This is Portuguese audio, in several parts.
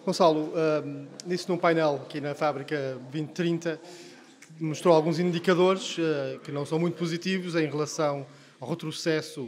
Gonçalo, disse num painel aqui na Fábrica 2030, que mostrou alguns indicadores que não são muito positivos em relação ao retrocesso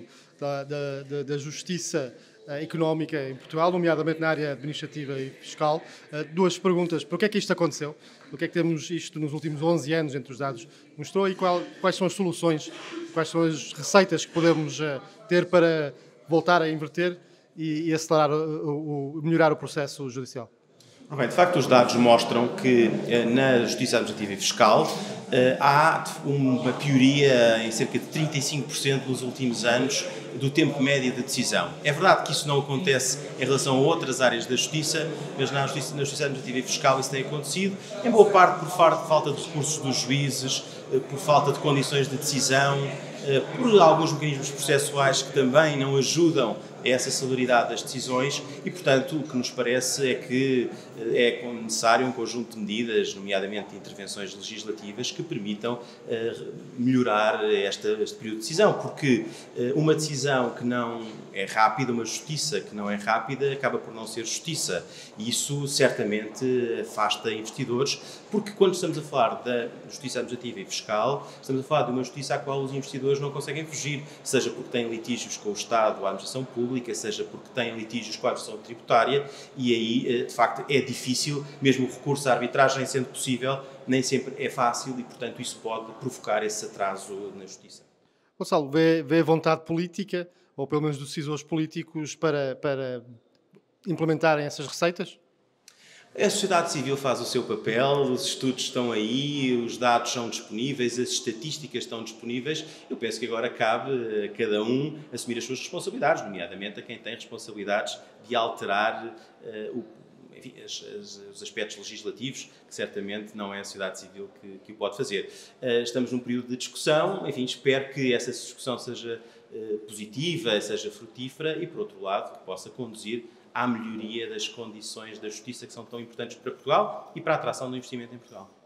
da justiça económica em Portugal, nomeadamente na área administrativa e fiscal. Duas perguntas. Por que é que isto aconteceu? Por que é que temos isto nos últimos 11 anos, entre os dados que mostrou, e quais são as soluções, quais são as receitas que podemos ter para voltar a inverter e acelerar, melhorar o processo judicial? Bem, de facto, os dados mostram que na Justiça Administrativa e Fiscal há uma pioria em cerca de 35% nos últimos anos do tempo médio de decisão. É verdade que isso não acontece em relação a outras áreas da Justiça, mas na Justiça Administrativa e Fiscal isso tem acontecido, em boa parte por falta de recursos dos juízes, por falta de condições de decisão, por alguns mecanismos processuais que também não ajudam a essa celeridade das decisões e, portanto, o que nos parece é que é necessário um conjunto de medidas, nomeadamente de intervenções legislativas, que permitam melhorar este período de decisão, porque uma decisão que não é rápida, uma justiça que não é rápida, acaba por não ser justiça. E isso certamente afasta investidores, porque quando estamos a falar da justiça administrativa e fiscal, estamos a falar de uma justiça à qual os investidores não conseguem fugir, seja porque têm litígios com o Estado ou a administração pública, seja porque têm litígios com a administração tributária, e aí, de facto, é difícil, mesmo o recurso à arbitragem sendo possível, nem sempre é fácil e, portanto, isso pode provocar esse atraso na justiça. Gonçalo, vê vontade política, ou pelo menos dos decisores políticos, para implementarem essas receitas? A sociedade civil faz o seu papel, os estudos estão aí, os dados são disponíveis, as estatísticas estão disponíveis. Eu penso que agora cabe a cada um assumir as suas responsabilidades, nomeadamente a quem tem responsabilidades de alterar enfim, os aspectos legislativos, que certamente não é a sociedade civil que o pode fazer. Estamos num período de discussão, enfim, espero que essa discussão seja positiva, seja frutífera e, por outro lado, que possa conduzir à melhoria das condições da justiça que são tão importantes para Portugal e para a atração do investimento em Portugal.